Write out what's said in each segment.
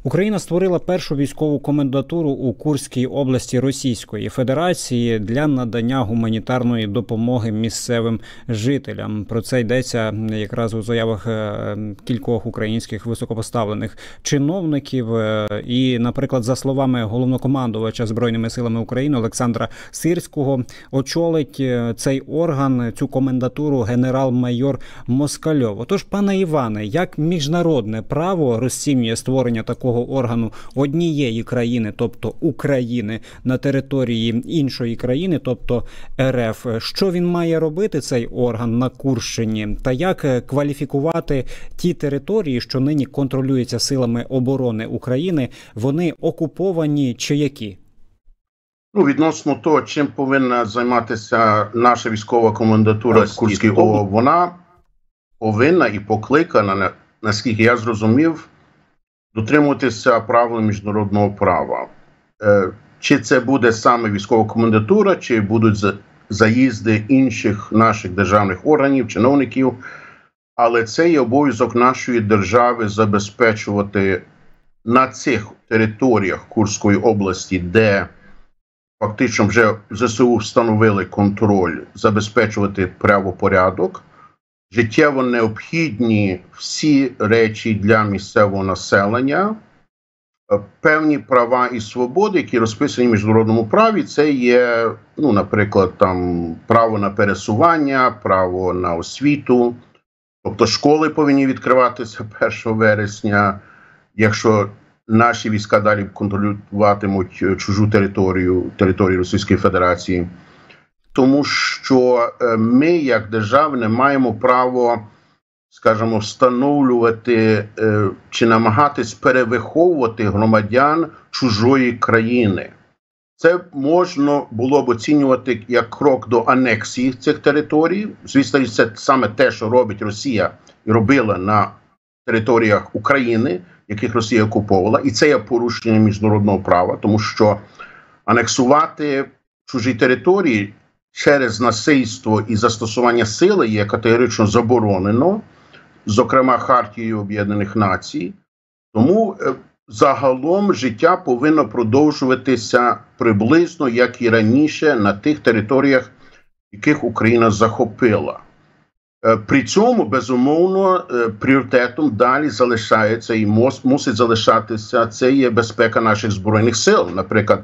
Україна створила першу військову комендатуру у Курській області Російської Федерації для надання гуманітарної допомоги місцевим жителям. Про це йдеться якраз у заявах кількох українських високопоставлених чиновників. І, наприклад, за словами головнокомандувача Збройними силами України Олександра Сирського, очолить цей орган, цю комендатуру генерал-майор Москальов. Отож, пане Іване, як міжнародне право розцінює створення такого органу однієї країни, тобто України, на території іншої країни, тобто РФ? Що він має робити, цей орган, на Курщині? Та як кваліфікувати ті території, що нині контролюються силами оборони України? Вони окуповані чи які? Відносно того, чим повинна займатися наша військова комендатура з Курської області, вона повинна і покликана, наскільки я зрозумів, дотримуватися правил міжнародного права. Чи це буде саме військова комендатура, чи будуть заїзди інших наших державних органів, чиновників, але це є обов'язок нашої держави забезпечувати на цих територіях Курської області, де фактично вже ЗСУ встановили контроль, забезпечувати правопорядок, життєво необхідні всі речі для місцевого населення, певні права і свободи, які розписані в міжнародному праві. Це є, наприклад, там право на пересування, право на освіту, тобто школи повинні відкриватися 1 вересня, якщо наші війська далі контролюватимуть чужу територію Російської Федерації. Тому що ми, як держава, не маємо права, скажімо, встановлювати чи намагатись перевиховувати громадян чужої країни. Це можна було б оцінювати як крок до анексії цих територій. Звісно, це саме те, що робить Росія і робила на територіях України, яких Росія окуповувала. І це є порушення міжнародного права, тому що анексувати чужі території через насильство і застосування сили є категорично заборонено, зокрема Хартією Об'єднаних Націй. Тому загалом життя повинно продовжуватися приблизно, як і раніше, на тих територіях, яких Україна захопила. При цьому, безумовно, пріоритетом далі залишається і мусить залишатися, це є безпека наших Збройних сил. Наприклад,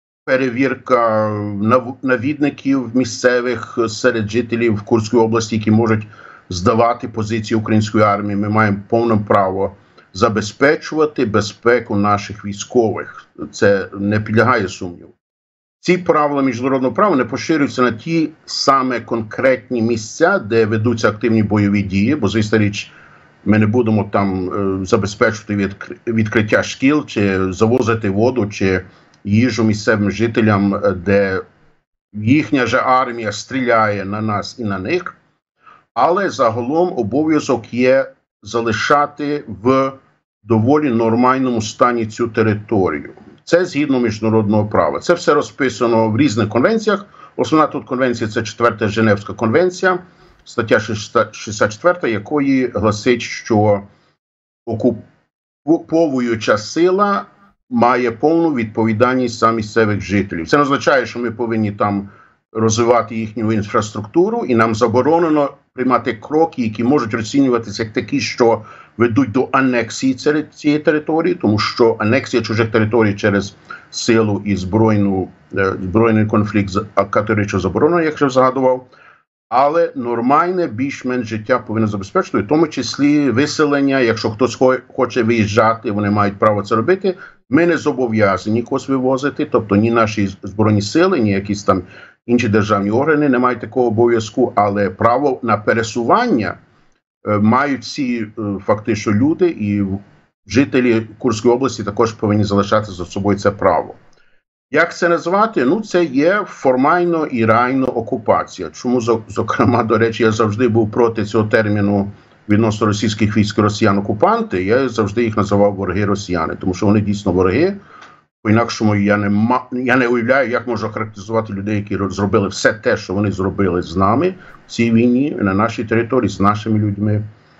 перевірка навідників місцевих серед жителів Курської області, які можуть здавати позиції української армії. Ми маємо повне право забезпечувати безпеку наших військових. Це не підлягає сумніву. Ці правила міжнародного права не поширюються на ті саме конкретні місця, де ведуться активні бойові дії, бо, звісно річ, ми не будемо там забезпечувати відкриття шкіл, чи завозити воду, чи їжу місцевим жителям, де їхня же армія стріляє на нас і на них. Але загалом обов'язок є залишати в доволі нормальному стані цю територію. Це згідно міжнародного права. Це все розписано в різних конвенціях. Основна тут конвенція – це 4-та Женевська конвенція, стаття 64, якої гласить, що окуповуюча сила має повну відповідальність за місцевих жителів. Це не означає, що ми повинні там розвивати їхню інфраструктуру, і нам заборонено приймати кроки, які можуть розцінюватися як такі, що ведуть до анексії цієї території, тому що анексія чужих територій через силу і збройний конфлікт категорично заборонено, як я згадував. Але нормальне, більш-менш життя повинно забезпечити, в тому числі виселення. Якщо хтось хоче виїжджати, вони мають право це робити. Ми не зобов'язані когось вивозити, тобто ні наші збройні сили, ні якісь там інші державні органи не мають такого обов'язку, але право на пересування мають всі фактично люди, і жителі Курської області також повинні залишати за собою це право. Як це назвати? Це є формально і реально окупація. Чому, зокрема, до речі, я завжди був проти цього терміну відносно російських військ і росіян-окупанти. Я завжди їх називав вороги-росіяни, тому що вони дійсно вороги. По-інакшому я не уявляю, як можна характеризувати людей, які зробили все те, що вони зробили з нами в цій війні, на нашій території, з нашими людьми.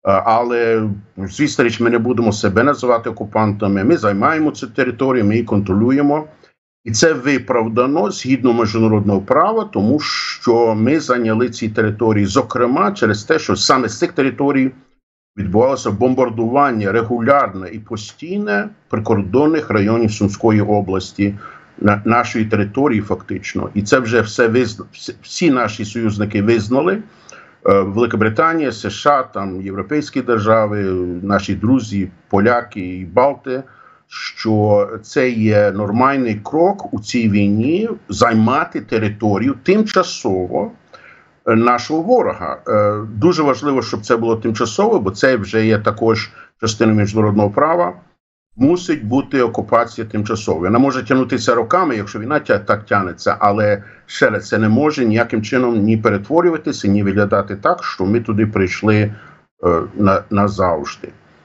Але, звісно річ, ми не будемо себе називати окупантами. Ми займаємо цю територію, ми її контролюємо. І це виправдано згідно міжнародного права, тому що ми зайняли ці території, зокрема, через те, що саме з цих територій відбувалося бомбардування регулярне і постійне прикордонних районів Сумської області, нашої території фактично. І це вже всі наші союзники визнали. Великобританія, США, там європейські держави, наші друзі, поляки і балти, що це є нормальний крок у цій війні займати територію тимчасово нашого ворога. Дуже важливо, щоб це було тимчасово, бо це вже є також частиною міжнародного права. Мусить бути окупація тимчасова. Вона може тягнутися роками, якщо війна так тягнеться, але ще раз, це не може ніяким чином ні перетворюватися, ні виглядати так, що ми туди прийшли назавжди.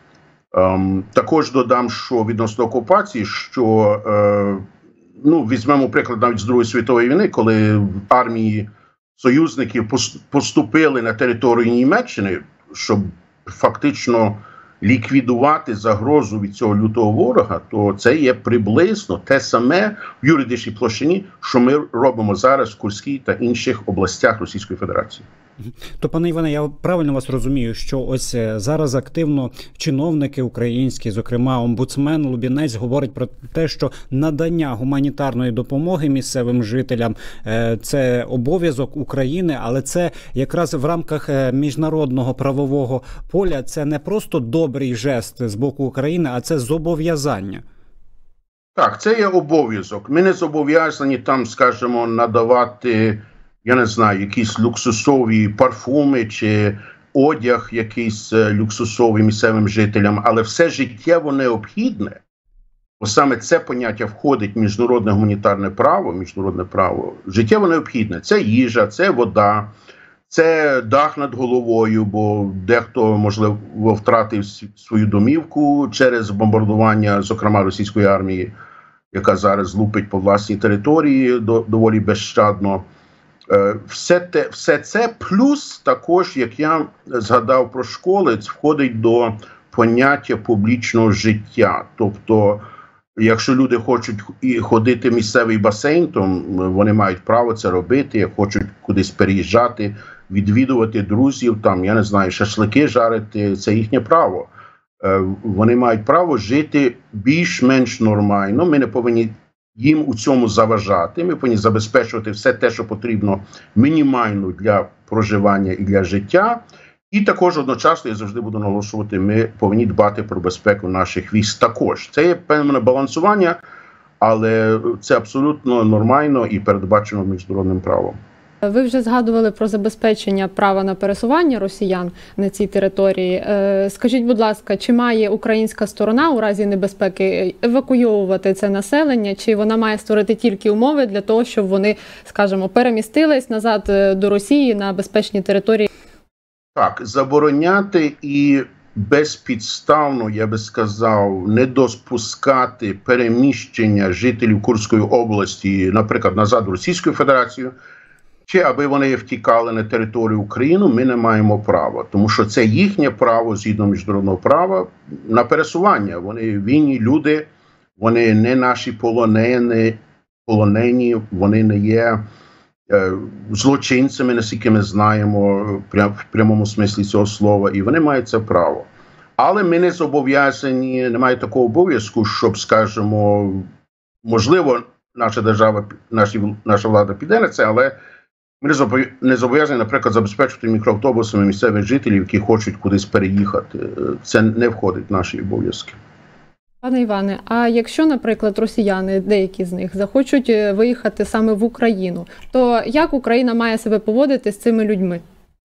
Також додам, що відносно окупації, що, візьмемо приклад навіть з Другої світової війни, коли в армії союзників поступили на територію Німеччини, щоб фактично ліквідувати загрозу від цього лютого ворога, то це є приблизно те саме в юридичній площині, що ми робимо зараз в Курській та інших областях Російської Федерації. То, пане Іване, я правильно вас розумію, що ось зараз активно чиновники українські, зокрема омбудсмен Лубінець, говорить про те, що надання гуманітарної допомоги місцевим жителям – це обов'язок України, але це якраз в рамках міжнародного правового поля, це не просто добрий жест з боку України, а це зобов'язання. Так, це є обов'язок. Ми не зобов'язані там, скажімо, надавати, я не знаю, якісь люксусові парфуми чи одяг якийсь люксусовий місцевим жителям, але все життєво необхідне, бо саме це поняття входить в міжнародне гуманітарне право, життєво необхідне. Це їжа, це вода, це дах над головою, бо дехто, можливо, втратив свою домівку через бомбардування, зокрема, російської армії, яка зараз лупить по власній території доволі безщадно. Все це, плюс також, як я згадав про школи, входить до поняття публічного життя. Тобто, якщо люди хочуть ходити в місцевий басейн, то вони мають право це робити, як хочуть кудись переїжджати, відвідувати друзів, там, я не знаю, шашлики жарити, це їхнє право. Вони мають право жити більш-менш нормально, ми не повинні їм у цьому заважати, ми повинні забезпечувати все те, що потрібно мінімально для проживання і для життя. І також одночасно, я завжди буду наголошувати, ми повинні дбати про безпеку наших військ також. Це є певне балансування, але це абсолютно нормально і передбачено міжнародним правом. Ви вже згадували про забезпечення права на пересування росіян на цій території. Скажіть, будь ласка, чи має українська сторона у разі небезпеки евакуйовувати це населення, чи вона має створити тільки умови для того, щоб вони, скажімо, перемістились назад до Росії на безпечні території? Так, забороняти і безпідставно, я би сказав, не допускати переміщення жителів Курської області, наприклад, назад в Російську Федерацію, чи аби вони втікали на територію України, ми не маємо права. Тому що це їхнє право, згідно міжнародного права, на пересування. Вони вільні люди, вони не наші полонені, вони не є злочинцями, наскільки ми знаємо, в прямому смислі цього слова, і вони мають це право. Але ми не зобов'язані, немає такого обов'язку, щоб, скажімо, можливо, наша держава, наша влада піде на це, але ми не зобов'язані, наприклад, забезпечувати мікроавтобусами місцевих жителів, які хочуть кудись переїхати. Це не входить в наші обов'язки. Пане Іване, а якщо, наприклад, росіяни, деякі з них, захочуть виїхати саме в Україну, то як Україна має себе поводити з цими людьми?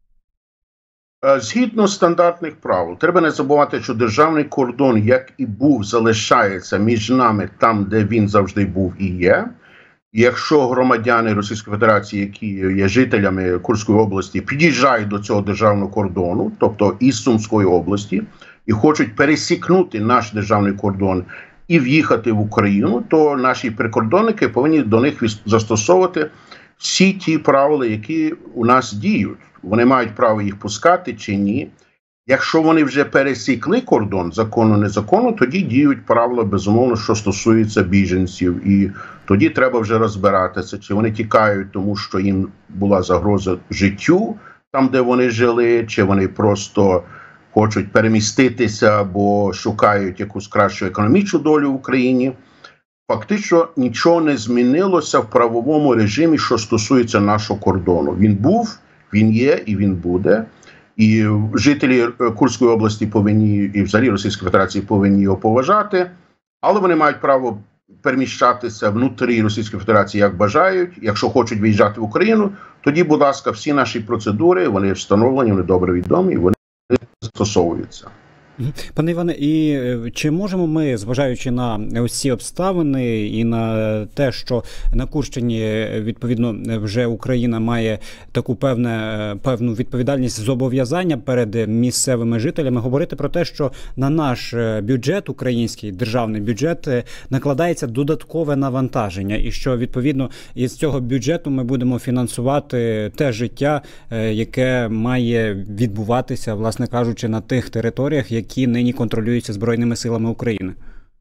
Згідно стандартних правил. Треба не забувати, що державний кордон, як і був, залишається між нами там, де він завжди був і є. І якщо громадяни Російської Федерації, які є жителями Курської області, під'їжджають до цього державного кордону, тобто із Сумської області, і хочуть пересікнути наш державний кордон і в'їхати в Україну, то наші прикордонники повинні до них застосовувати всі ті правила, які у нас діють. Вони мають право їх пускати чи ні. Якщо вони вже пересікли кордон, законно, незаконно, тоді діють правила, безумовно, що стосуються біженців. І тоді треба вже розбиратися, чи вони тікають, тому що їм була загроза життю там, де вони жили, чи вони просто хочуть переміститися або шукають якусь кращу економічну долю в Україні. Фактично нічого не змінилося в правовому режимі, що стосується нашого кордону. Він був, він є і він буде. І жителі Курської області повинні, і взагалі Російської Федерації повинні його поважати, але вони мають право переміщатися внутрі Російської Федерації як бажають. Якщо хочуть виїжджати в Україну, тоді, будь ласка, всі наші процедури, вони встановлені, вони добре відомі, вони застосовуються. Пане Іване, і чи можемо ми, зважаючи на ось ці обставини і на те, що на Курщині, відповідно, вже Україна має таку певну відповідальність, зобов'язання перед місцевими жителями, говорити про те, що на наш бюджет, український державний бюджет, накладається додаткове навантаження, і що, відповідно, із цього бюджету ми будемо фінансувати те життя, яке має відбуватися, власне кажучи, на тих територіях, які нині контролюються Збройними силами України?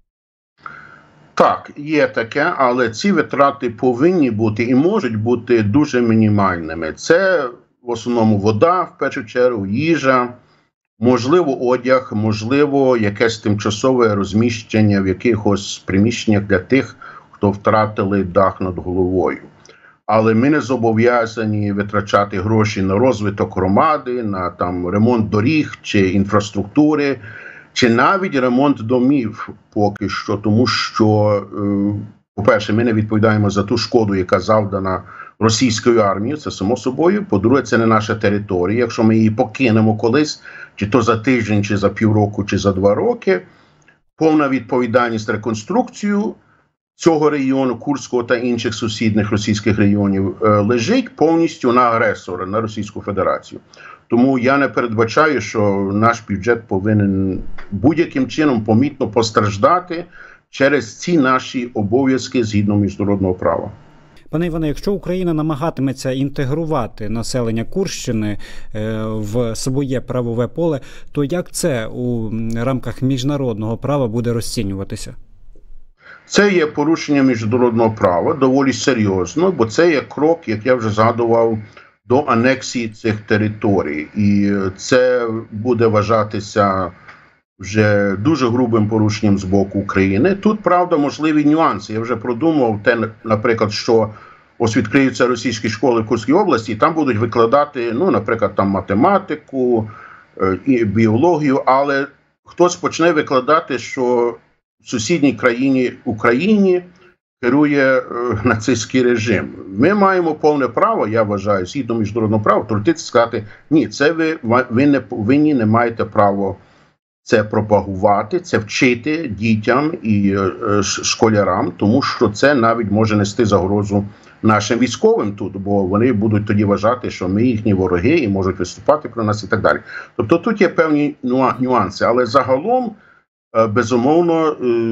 Так, є таке, але ці витрати повинні бути і можуть бути дуже мінімальними. Це в основному вода, в першу чергу, їжа, можливо одяг, можливо якесь тимчасове розміщення в якихось приміщеннях для тих, хто втратили дах над головою. Але ми не зобов'язані витрачати гроші на розвиток громади, на ремонт доріг чи інфраструктури, чи навіть ремонт домів поки що. Тому що, по-перше, ми не відповідаємо за ту шкоду, яка завдана російською армією, це само собою. По-друге, це не наша територія. Якщо ми її покинемо колись, чи то за тиждень, чи за півроку, чи за 2 роки, повна відповідальність реконструкцію цього регіону, Курського та інших сусідних російських регіонів, лежить повністю на агресора, на Російську Федерацію. Тому я не передбачаю, що наш бюджет повинен будь-яким чином помітно постраждати через ці наші обов'язки згідно міжнародного права. Пане Іване, якщо Україна намагатиметься інтегрувати населення Курщини в своє правове поле, то як це у рамках міжнародного права буде розцінюватися? Це є порушення міжнародного права, доволі серйозно, бо це є крок, як я вже згадував, до анексії цих територій. І це буде вважатися вже дуже грубим порушенням з боку України. Тут, правда, можливі нюанси. Я вже продумав те, наприклад, що ось відкриються російські школи в Курській області, і там будуть викладати, наприклад, математику, і біологію, але хтось почне викладати, що в сусідній країні Україні керує нацистський режим. Ми маємо повне право, я вважаю, згідно міжнародного права, втрутитися і сказати, ні, це ви не повинні, не маєте права це пропагувати, це вчити дітям і школярам, тому що це навіть може нести загрозу нашим військовим тут, бо вони будуть тоді вважати, що ми їхні вороги і можуть виступати про нас і так далі. Тобто тут є певні нюанси, але загалом, безумовно,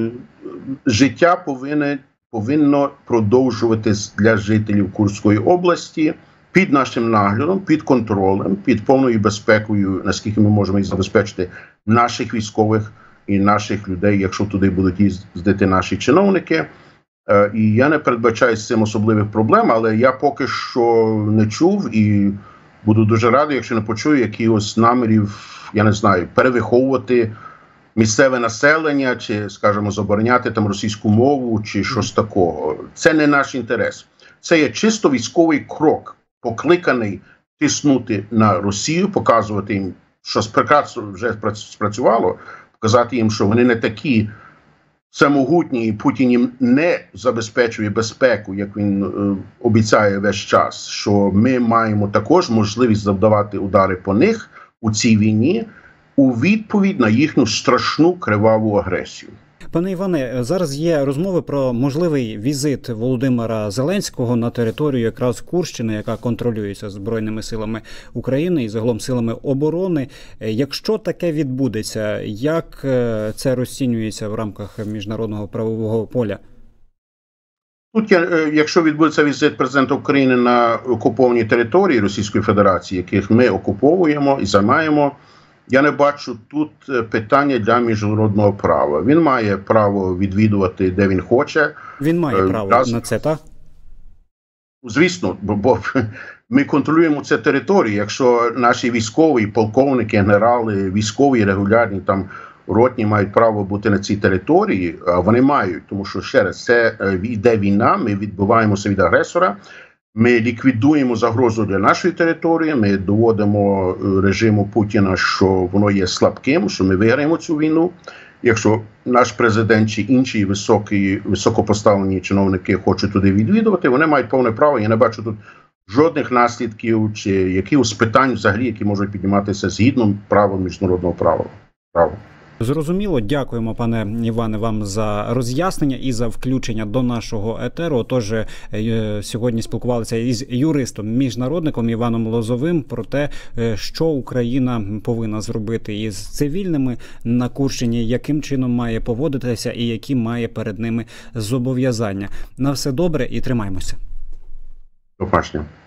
життя повинно продовжуватись для жителів Курської області під нашим наглядом, під контролем, під повною безпекою, наскільки ми можемо їх забезпечити, наших військових і наших людей, якщо туди будуть їздити наші чиновники. І я не передбачаю з цим особливих проблем, але я поки що не чув і буду дуже радий, якщо не почую якихось намірів, я не знаю, перевиховувати місцеве населення, чи, скажімо, забороняти там російську мову, чи щось такого. Це не наш інтерес. Це є чисто військовий крок, покликаний тиснути на Росію, показувати їм, що прекрасно вже спрацювало, показати їм, що вони не такі самогутні, і Путін їм не забезпечує безпеку, як він обіцяє весь час, що ми маємо також можливість завдавати удари по них у цій війні, у відповідь на їхню страшну криваву агресію. Пане Іване, зараз є розмови про можливий візит Володимира Зеленського на територію якраз Курщини, яка контролюється Збройними силами України і загалом силами оборони. Якщо таке відбудеться, як це розцінюється в рамках міжнародного правового поля? Тут, якщо відбудеться візит президента України на окуповані території Російської Федерації, яких ми окуповуємо і займаємо, я не бачу тут питання для міжнародного права. Він має право відвідувати, де він хоче. Він має право на це, так? Звісно, бо ми контролюємо цю територію. Якщо наші військові, полковники, генерали, військові регулярні, там ротні мають право бути на цій території, вони мають, тому що, ще раз, це йде війна, ми відбиваємося від агресора, ми ліквідуємо загрозу для нашої території, ми доводимо режиму Путіна, що воно є слабким, що ми виграємо цю війну. Якщо наш президент чи інші високопоставлені чиновники хочуть туди відвідувати, вони мають повне право. Я не бачу тут жодних наслідків чи якихось питань взагалі, які можуть підніматися згідно правил міжнародного права. Зрозуміло. Дякуємо, пане Іване, вам за роз'яснення і за включення до нашого етеру. Тож сьогодні спілкувалися із юристом-міжнародником Іваном Лозовим про те, що Україна повинна зробити із цивільними на Курщині, яким чином має поводитися і які має перед ними зобов'язання. На все добре і тримаймося. До побачення.